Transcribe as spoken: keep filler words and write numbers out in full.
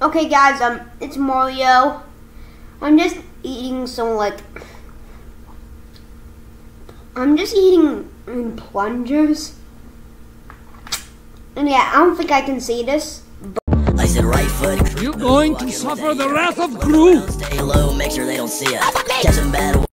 Okay guys, um, it's Mario. I'm just eating some like, I'm just eating um, plungers. And yeah, I don't think I can see this. I said right foot. You're going to suffer the wrath of Gru. Stay low, make sure they don't see us. Catch them bad.